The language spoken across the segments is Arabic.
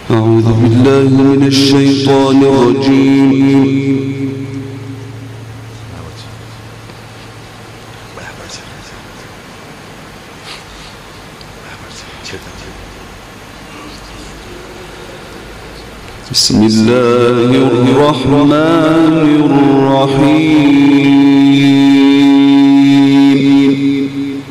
أعوذ بالله من الشيطان الرجيم. بسم الله الرحمن الرحيم.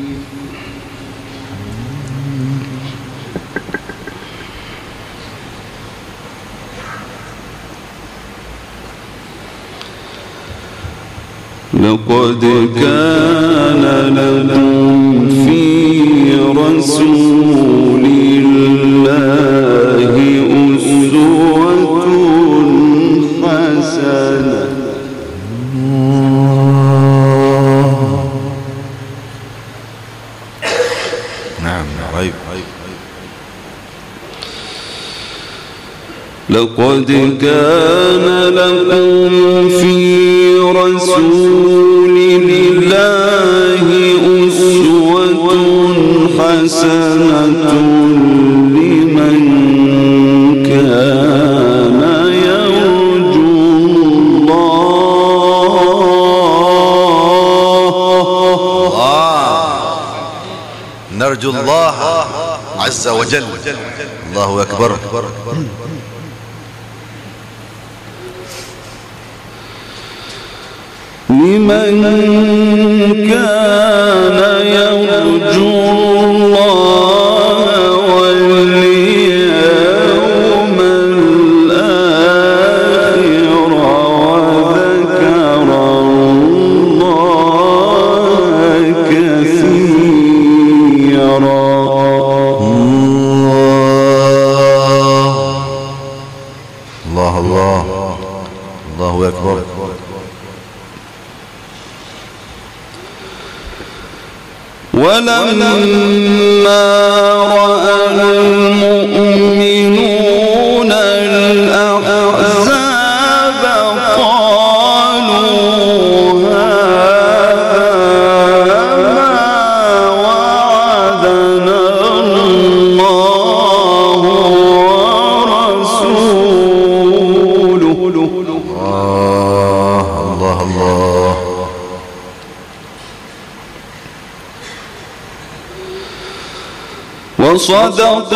لقد كان لكم في رسول الله أسوة حسنة. نعم ريب. لقد كان لكم في رسول الله أسوة حسنة لمن كان يرجو الله. نرجو الله عز وجل. الله أكبر. لمن كان يرجو الله واليوم الآخر وذكر الله كثيرا. الله الله الله أكبر. ولما رأى المؤمنون الأحزاب قالوا هذا ما وعدنا الله ورسوله. الله الله. وصدق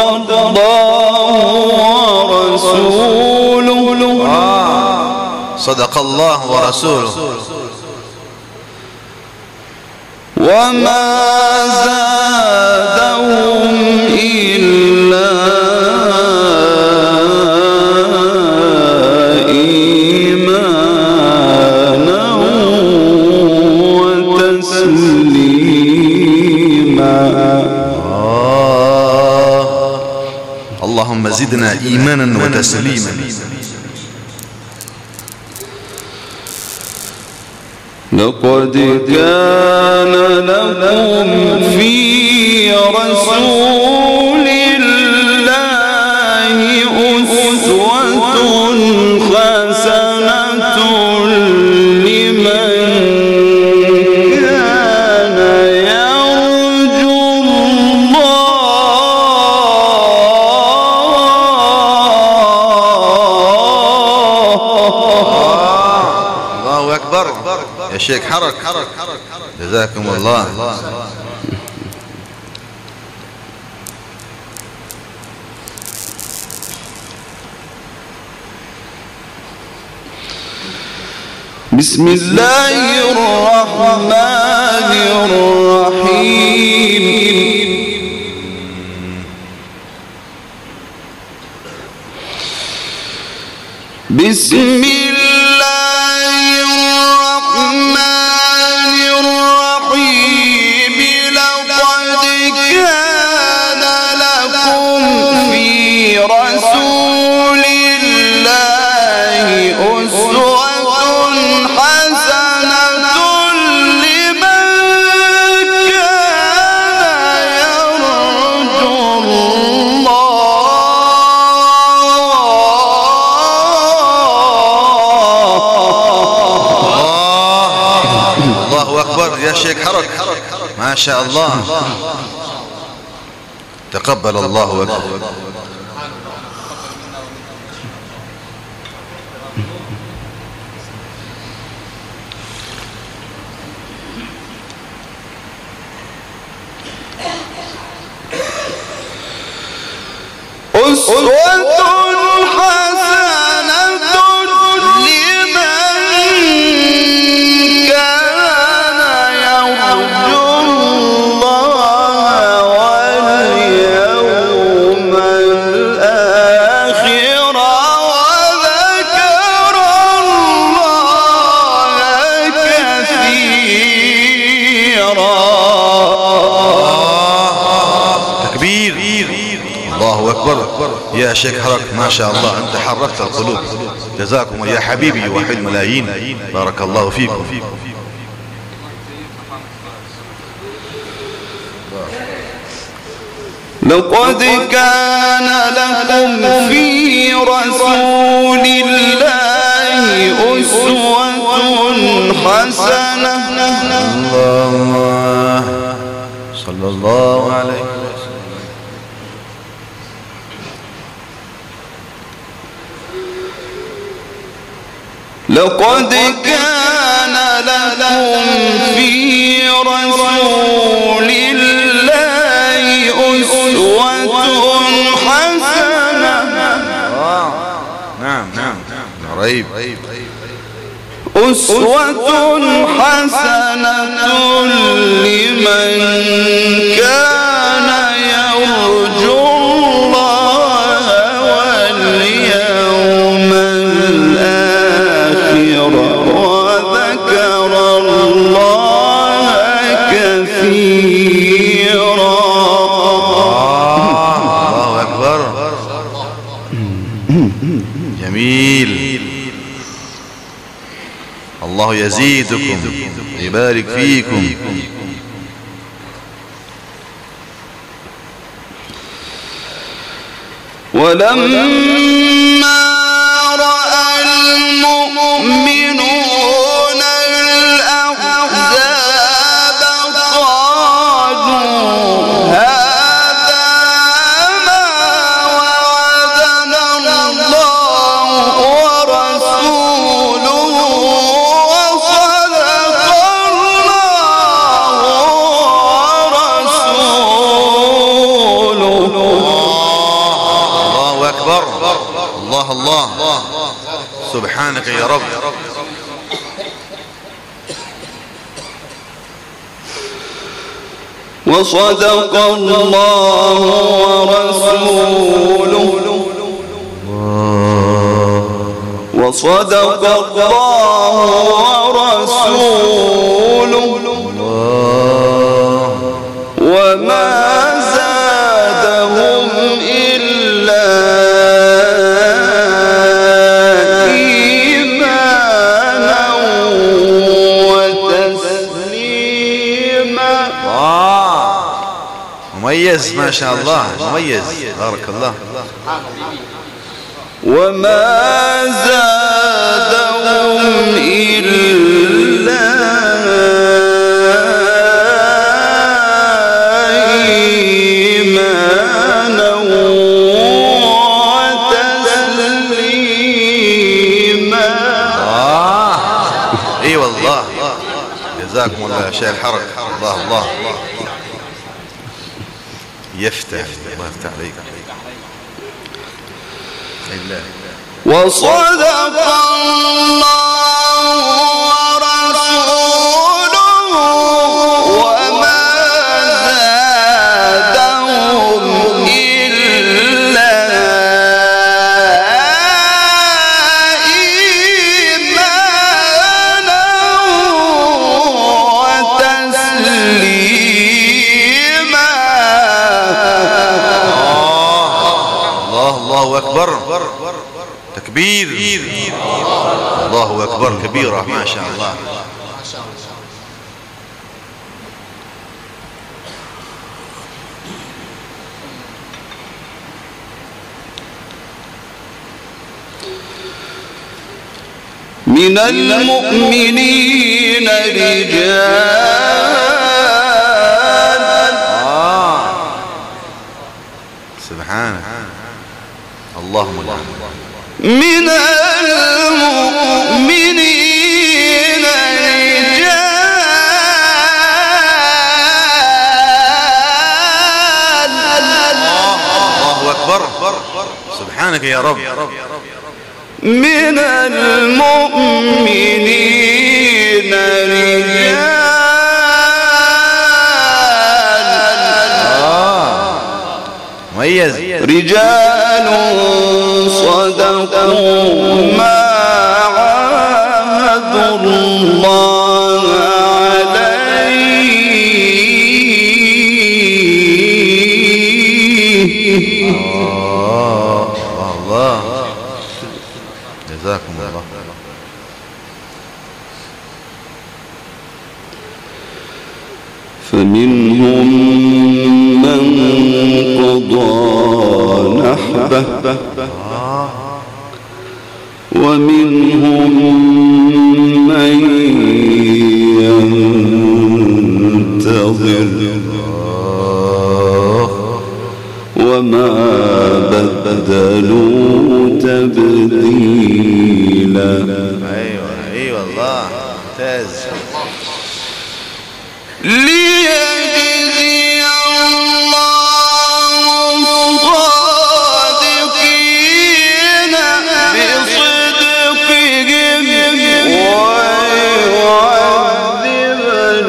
الله ورسوله. صدق الله ورسوله. وما زادهم إلا إيمانا وتسليما. اللهم زدنا إيمانا وتسليما. لقد كان لكم في رسول الله أسوة حسنة لمن كان يرجو الله أكبر. يا شيخ حرك. جزاكم الله. بسم الله الرحمن الرحيم. بسم الله الرحمن الرحيم. لقد كان لكم في رسول الله أسوة حسنة لمن كان يرجو الله أكبر. يا شيخ حرك. ما شاء الله. تقبل الله أكبر. يا شيخ حرك ما شاء الله، أنت حركت القلوب. جزاكم يا حبيبي وحي الملايين، بارك الله فيكم. لقد كان لكم في رسول الله أسوة حسنة. الله صلى الله عليه وسلم. لقد كان لكم في رسول الله أسوة حسنة. نعم رهيب. أسوة حسنة لمن كان يرجو الله واليوم الآخر وذكر الله كثيرا. الله أكبر. جميل. الله يزيدكم ويبارك فيكم. ولما رأى المؤمنون الأحزاب قالوا هذا ما وعدنا الله ورسوله وصدق الله ورسوله. الله أكبر. الله سبحانك يا رب. وصدق الله ورسوله. وصدق الله ورسوله. وما زادهم إلا إيمانا وتسليما. مميز ما شاء الله، مميز بارك الله. وما زادهم إلا إيمانا وتسليما. اي والله. جزاكم الله يا شيخ حرك. الله يفتح. الله يفتح عليك. وصدق الله ورسوله وما زادهم إلا إيمانا وتسليما. الله أكبر. تكبير. الله أكبر كبيرة ما شاء الله. من المؤمنين رجال. سبحانه. اللهم لا. من المؤمنين رجال. الله أكبر. سبحانك يا رب. من المؤمنين رجال مميز. رجال صدقوا ما عاهدوا الله عليه. الله جزاكم الله. فمنهم من قضى نحبه ومنهم من ينتظر وما بدلوا تبديلا. ايوه الله ممتاز. ليجزي الله الصادقين بصدقهم ويعذب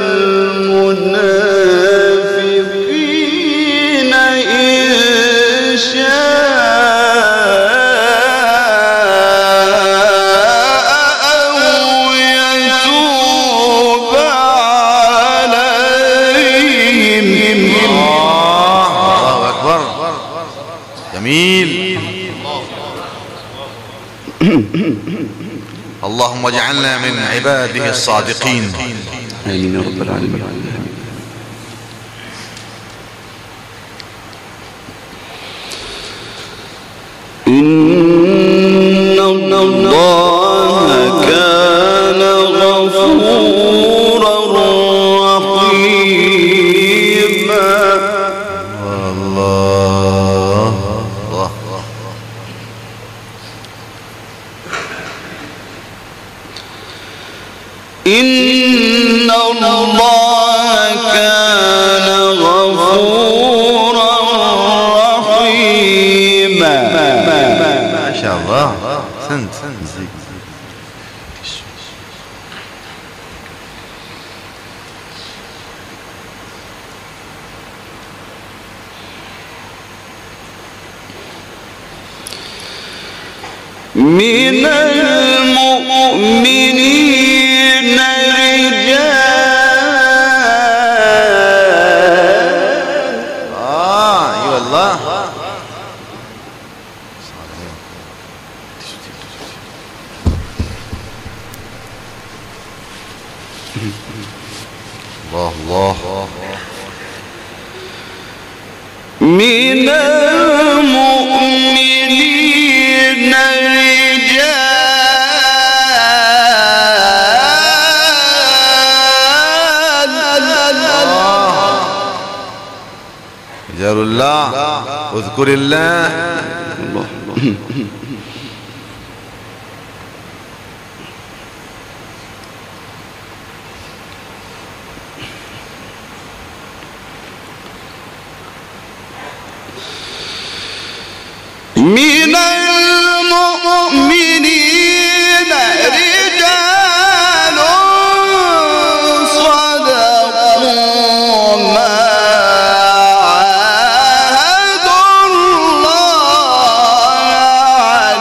المنافقين إن شاء أو يتوب عليهم. الله أكبر. جميل. اللهم اجعلنا من عباده الصادقين. آمين يا رب العالمين. إن الله كان غفورا رحيما. الله الله. إن الله كان غفورا رحيما. ما شاء الله. سنت من المؤمنين رجال. ايوه الله. الله الله. من المؤمنين رجال الله. اذكر الله. من المؤمنين رجال صدقوا ما عاهدوا الله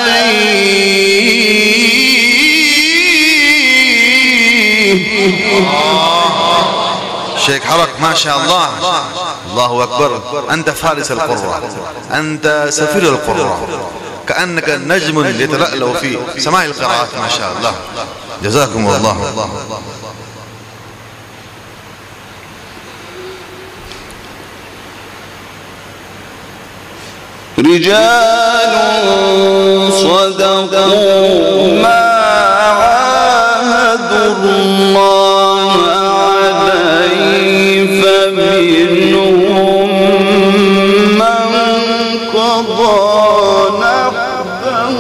عليه. شيخ حرك ما شاء الله. الله أكبر. أنت فارس القرى، أنت سفير القرى، كأنك نجم يتلألأ في سماع القراءات ما شاء الله. جزاكم الله. رجال صدقوا ما عاهدوا الله عليه فمنهم من قضى نحبه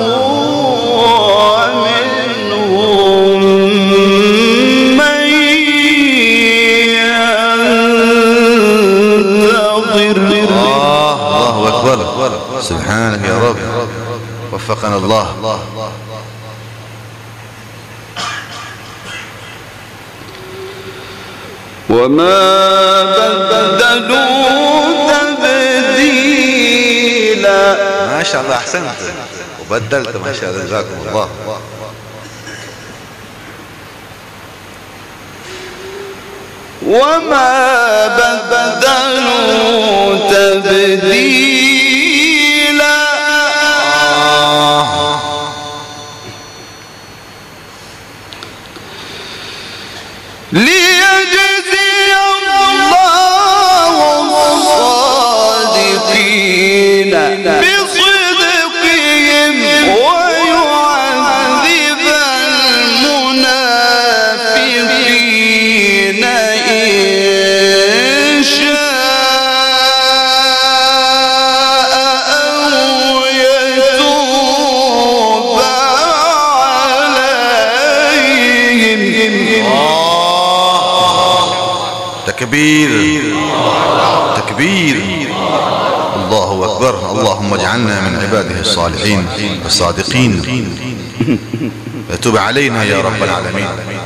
ومنهم من ينتظر. الله أكبر. سبحانك يا رب، وفقنا الله. وما بدلوا تبديلا. ما شاء الله أحسنت وبدلت ما شاء الله، جزاكم الله. وما بدلوا تبديلا. ليجزي الله الصادقين بصدقهم ويعذب المنافقين إن شاء أو يتوب عليهم. تكبير تكبير، الله أكبر. اللهم اجعلنا من عباده الصالحين الصادقين، وتب علينا يا رب العالمين.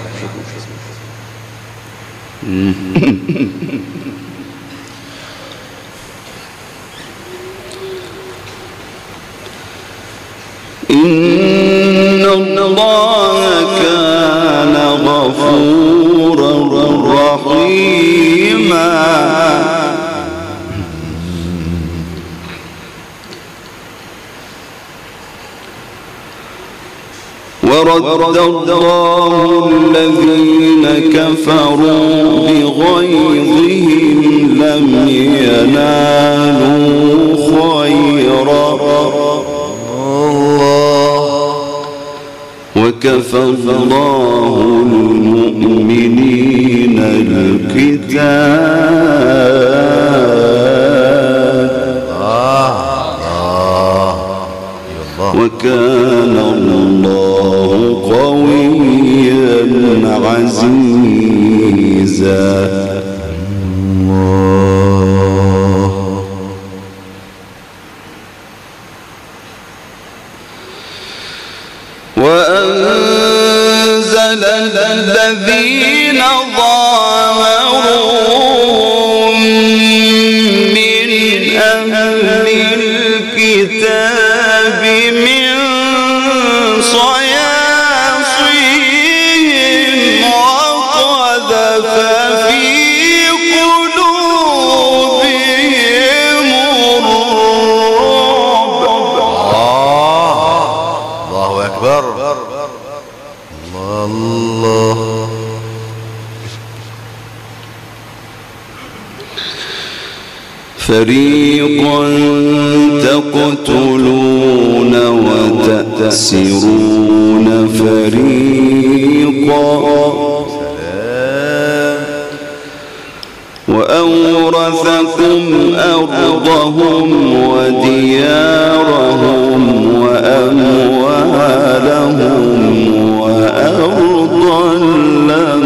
إن الله كان غفورا رحيما. ورد الله الذين كفروا بغيظهم لم ينالوا خيرا وكفى الله المؤمنين القتال وكان الله قويا عزيزا. وأنزل الذين ظاهروهم من أهل الكتاب من صياصيهم وقذف في قلوبهم الرعب. الله أكبر. الله فريقا تقتلون وتأسرون فريقا وأورثكم أرضهم وديارهم وأموالهم وأرضا لم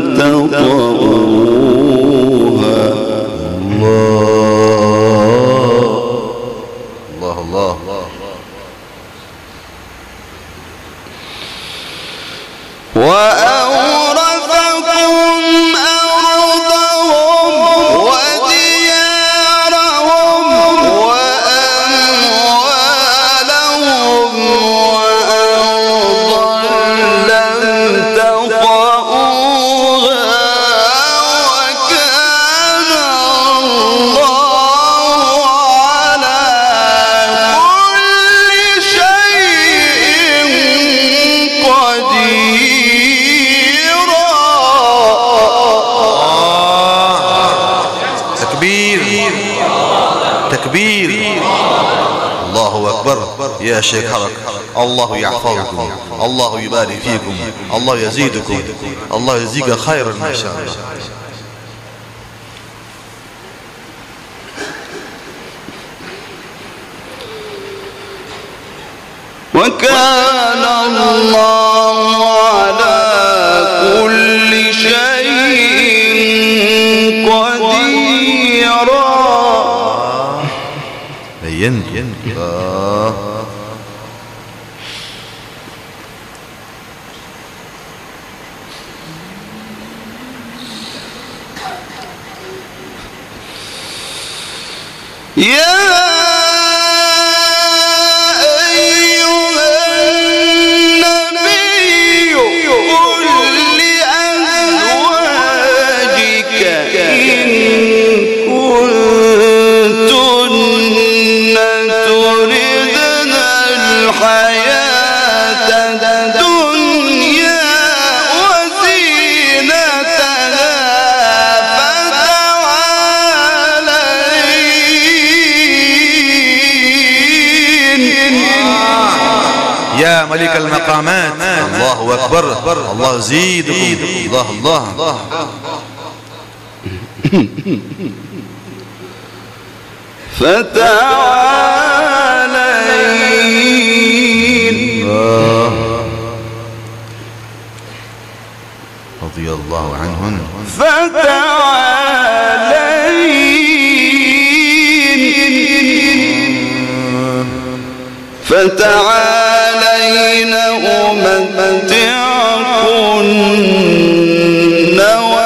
تطئوها. الله الله. وأورثكم أرضهم وديارهم وأموالهم وأرضا لم تطئوها وكان الله على كل شيء قديرا. تكبير تكبير، الله أكبر. يا شيخ حرك، الله يحفظكم، الله يبارك فيكم، الله يزيدكم، الله يزيك خيرا ما شاء الله. وكان الله على كل شيء قديرا. بينت الحياة الدنيا وزينتها فتعالين. يا ملك المقامات، الله أكبر، الله زيدكم، الله الله. فتعالين رضي الله عنهن. فتعالين أمتعكن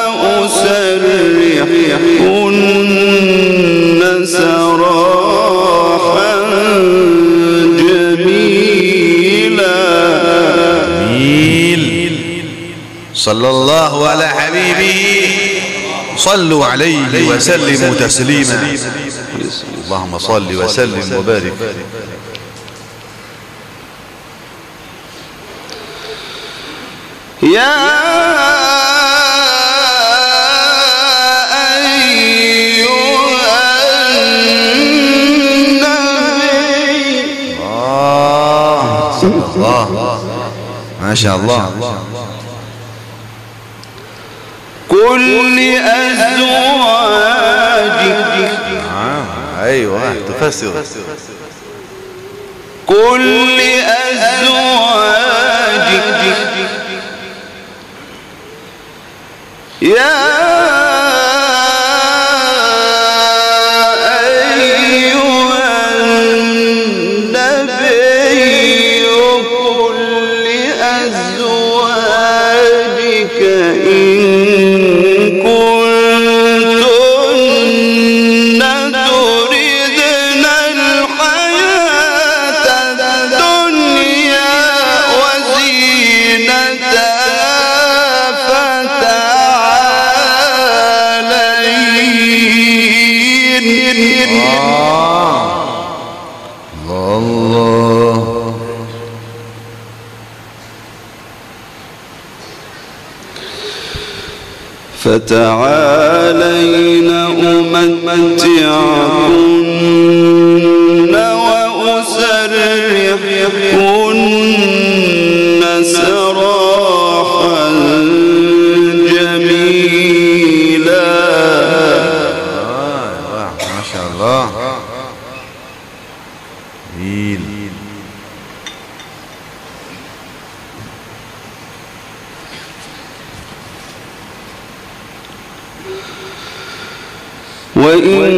وأسرحكن سراحا جميلا. صلى الله على حبيبه، صلوا عليه وسلموا تسليما. اللهم صل وسلم وبارك. يا أيها النبي. الله ما شاء الله. قل لأزواجك. أيوة تفسر. قل لأزواجك يا أيها النبي قل لأزواجك إن كنتن تردن الحياة الدنيا وزينتها فتعالين أمتعكن وأسرحكن سراحا جميلا. ما شاء الله. وإن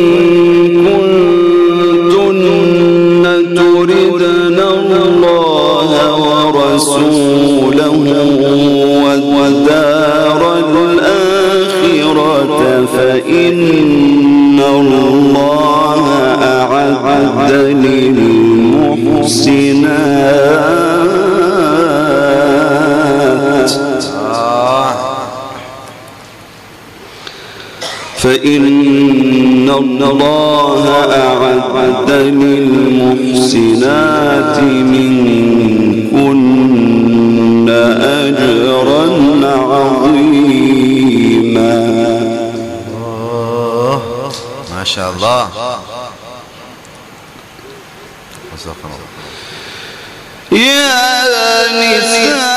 كنتن تردن الله ورسوله والدار الآخرة فإن الله أعد للمحسنات فإن الله أعد للمحسنات منكن أجرا عظيما. ما شاء الله. يا نساء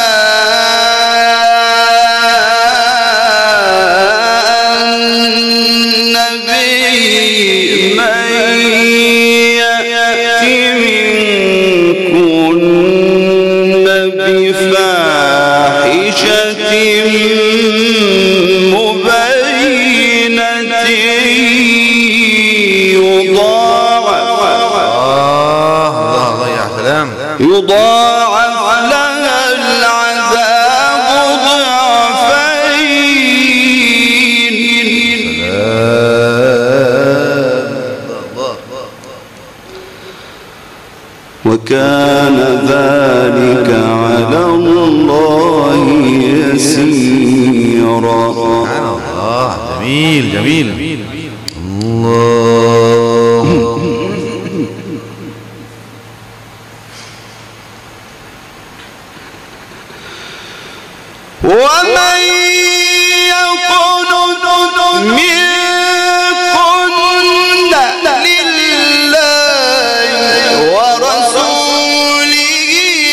يضاعف لها العذاب ضعفين. وكان ذلك على الله يسيرا. سبحان الله. جميل جميل. الله ومن يقنت منكن لله ورسوله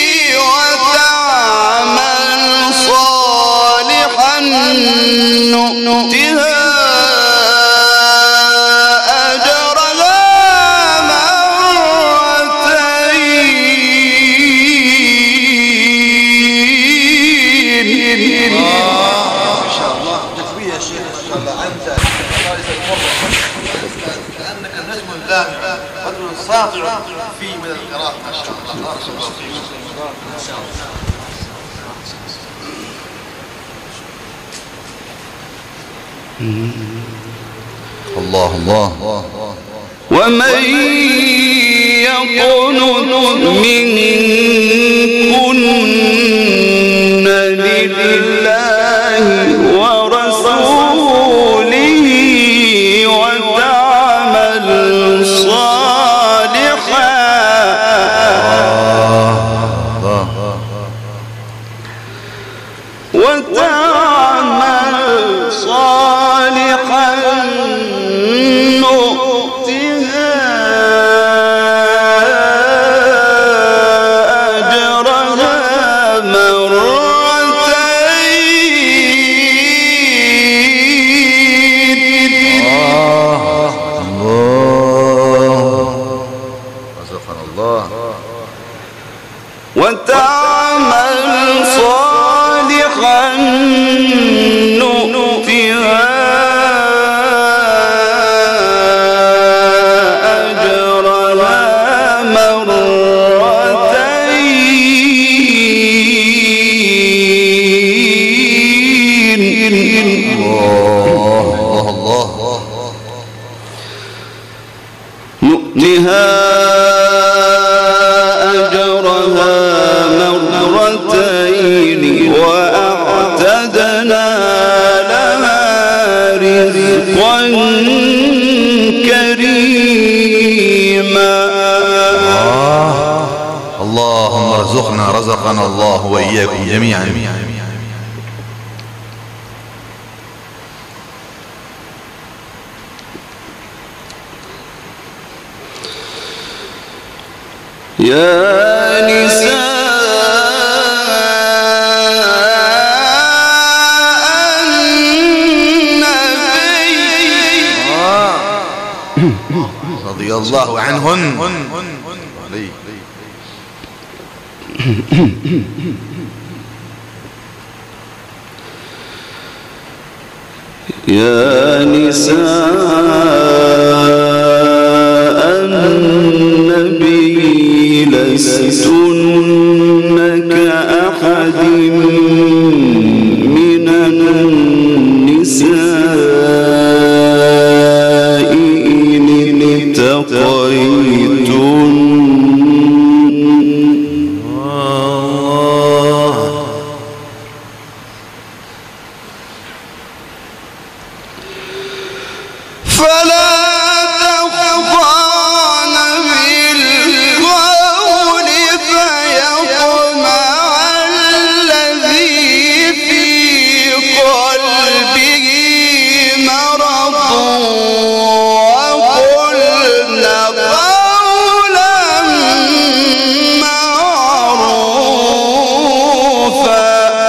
وتعمل صالحا نؤتها ساطع في من القراءة ما شاء الله. الله ومن يقنت منكن لله ورسوله وتعمل صالحا نؤتها أجرها مرتين. رزقنا الله. وتعمل صالحا نؤتها أجرها مرتين. الله نؤتها أجرها مرتين وأعتدنا لها رزقا كريما. اللهم رزقنا الله وإياكم جميعا. يا نساء النبي رضي الله عنهن. يا نساء النبي لستن كأحد من النساء إن اتقيتن. فلا تخضعن بالقول فيطمع الذي في قلبه مرض وقلن قولا معروفا.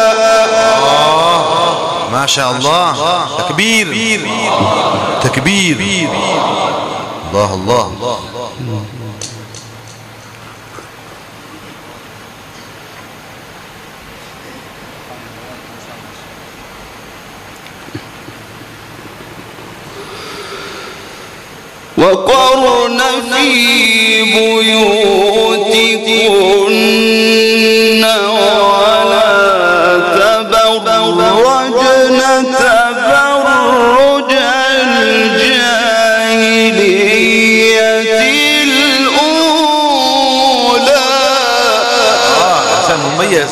ما شاء الله. تكبير تكبير. الله. وقرن في بيوتكن ولا تبرجن تبرج الجاهلية الأولى. حسن مميز.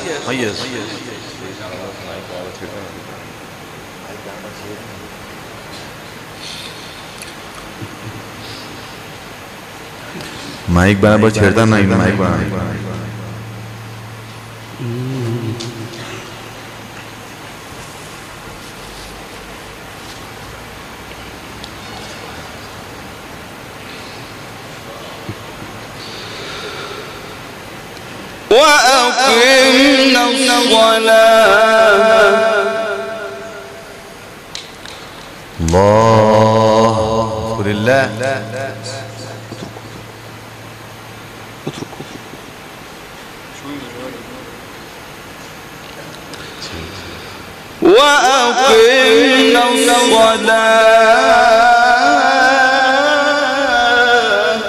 माइक बराबर छेड़ता नहीं. माइक बराबर وأقمنا الصلاة. الله لله. وأقمنا الصلاة.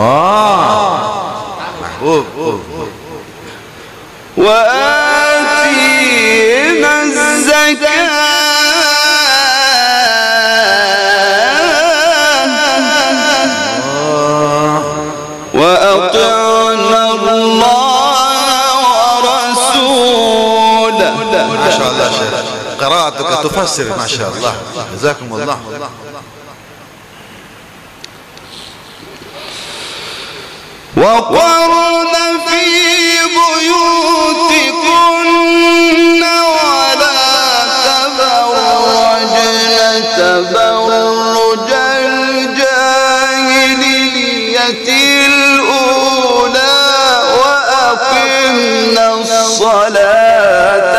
محبوب. وآتينا الزكاة وأطعنا الله ورسوله. ما شاء الله شيخ، قراءتك تفسر ما شاء الله، جزاكم الله. وقرن في بيوتكن ولا تبرجن تبرج الجاهلية الأولى وأقمنا الصلاة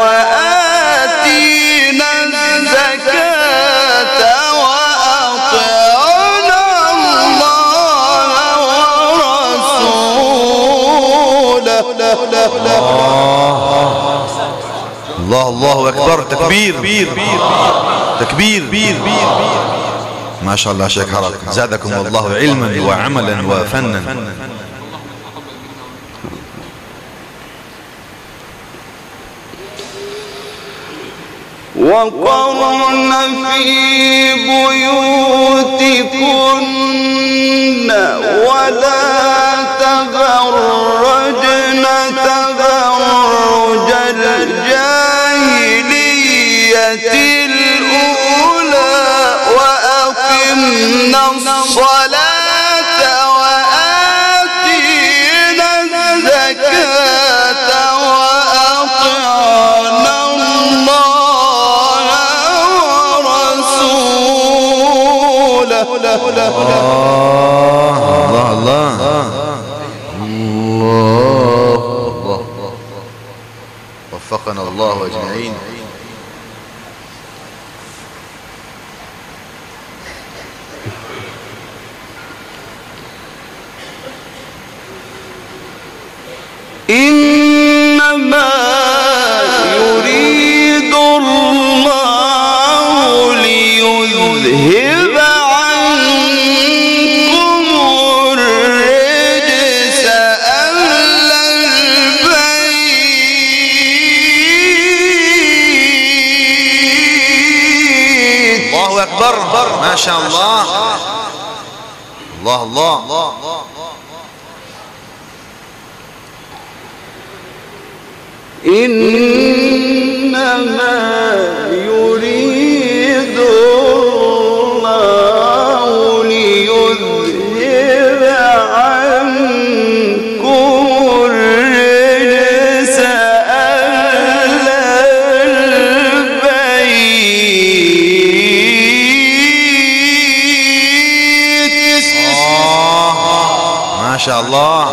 وآتينا الزكاة وأطعنا الله ورسوله. الله أكبر. تكبير تكبير. ما شاء الله شيخ حرك، زادكم الله علما وعملا وفنا. وقرن في بيوتكن ولا تبرجن تبرج الجاهلية الأولى وأقمنا الصلاة وآتينا الزكاة وأطعنا الله ورسوله. الله. وفقنا الله أجمعين. إنما يريد الله ليذهب عنكم الرجس أهل البيت. الله أكبر. ما شاء الله. الله. إنما يريد الله ليذهب عنكم الرجس أهل البيت. ما شاء الله.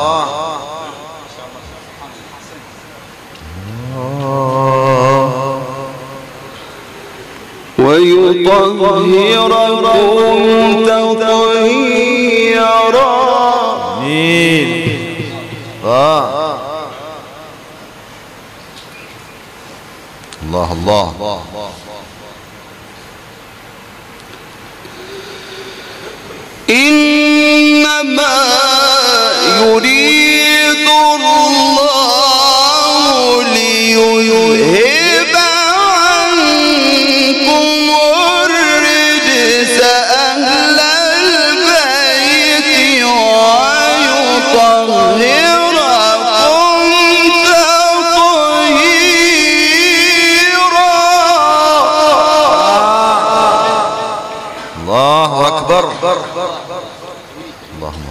ويطهركم تطهيرا. الله. إنما يريد الله ليذهب عنكم الرجس أهل البيت ويطهركم تطهيرا. الله أكبر. اللهم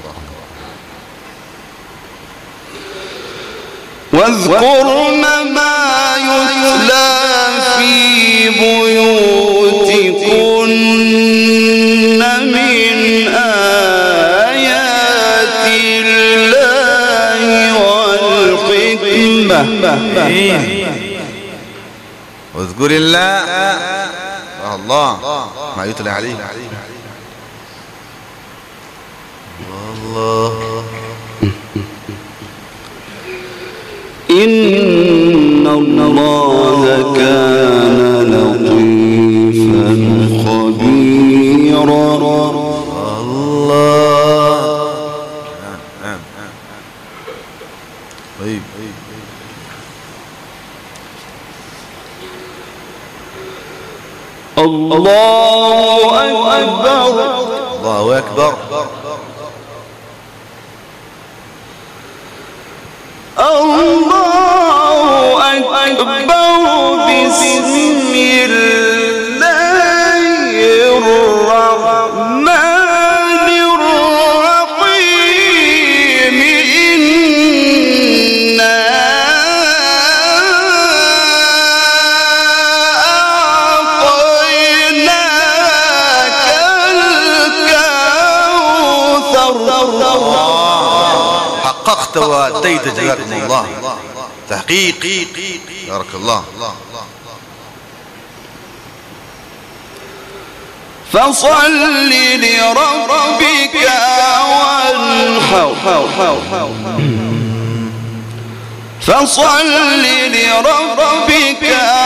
واذكرن ما يتلى في بيوتكن من آيات الله والحكمة واذكر الله ما يتلى عليه الله. إن الله كان لطيفا خبيرا. الله. طيب. الله أكبر. الله أكبر. الله أكبر. بسم الله الرحمن الرحيم. إنا أعطيناك الكوثر. حققت وأتيت جزاكم الله تحقيق. بارك الله. فصل لربك وانحر. فصل لربك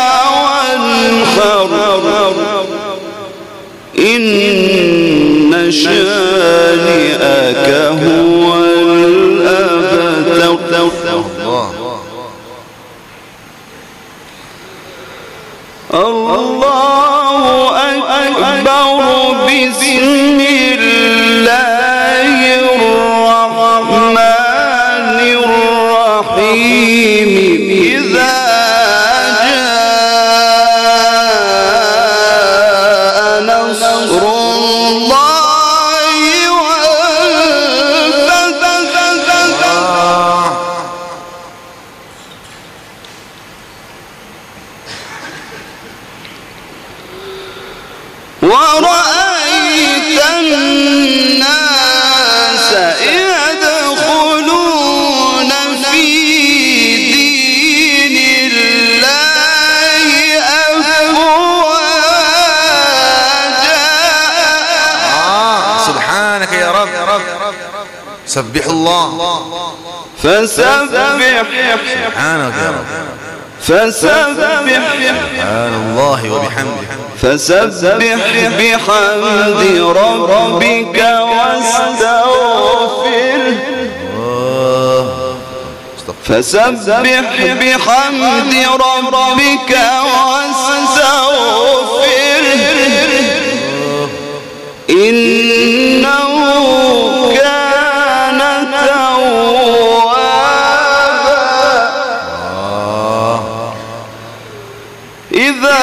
وانحر. إن شانئك هو الأبتر. الله أكبر. بسم الله الرحمن الرحيم. إذا جاء نصر الله والفتح. ورأيت الناس يدخلون في دين الله أفواجا. سبحانك يا رب. سبح الله. فسبح. سبحانك يا رب. فسبح. سبحان الله وبحمده. فسبح بحمد ربك واستغفره. فسبح بحمد ربك واستغفره. إنه كان توابا. إذا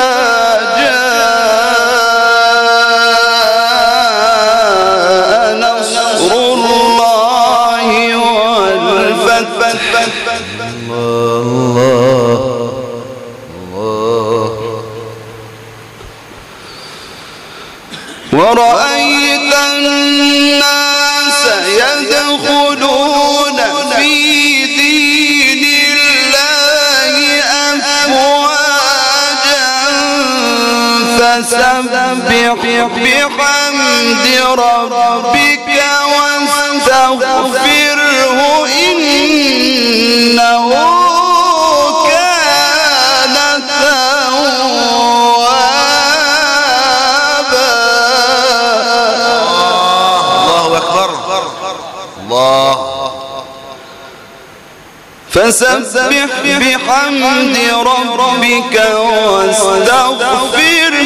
جاء نصر الله والفتح. الله. ورأيت الناس يدخلون في دين الله أفواجا. فسبح بحمد ربك واستغفره. إنه كان توابا. الله أكبر. الله. فسبح بحمد ربك واستغفره.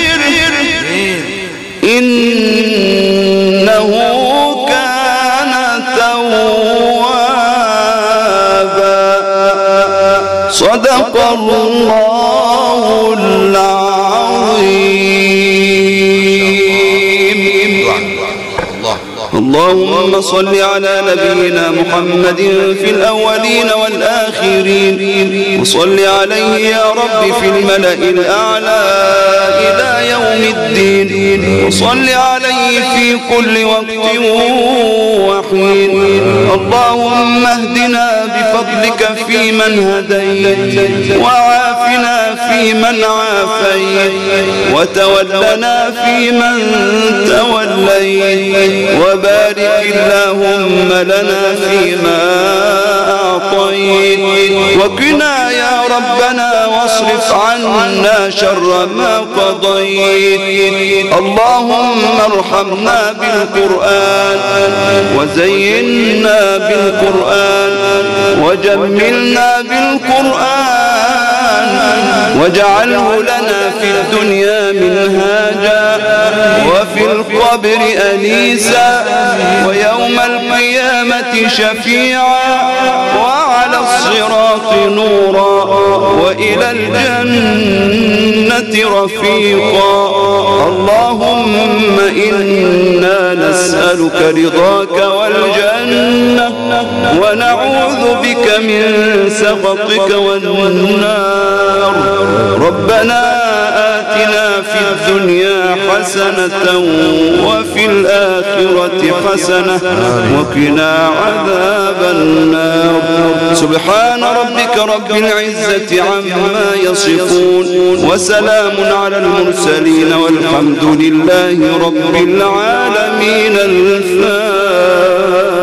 إنه كان توابا. صدق الله العظيم. اللهم صل على نبينا محمد في الأولين والآخرين. وصل عليه يا رب في الملأ الأعلى إلى يوم الدين وصل عليه في كل وقت وحين. اللهم اهدنا بفضلك فيمن هديت وعافنا فيمن عافيت وتولنا فيمن توليت وبارك اللهم لنا فيما أعطيت وقنا يا ربنا واصرف عنا شر ما قضيت. اللهم ارحمنا بالقرآن وزينا بالقرآن وجملنا بالقرآن واجعله لنا في الدنيا منهاجا وفي القبر أنيسا ويوم القيامة شفيعا وعلى الصراط نورا وإلى الجنة رفيقا. اللهم إنا نسألك رضاك والجنة ونعوذ بك من سخطك والنار. ربنا آتنا في الدنيا حسنة وفي الآخرة حسنة وقنا عذاب النار. سبحان ربك رب العزة عما يصفون وسلام على المرسلين والحمد لله رب العالمين. الفاتحة.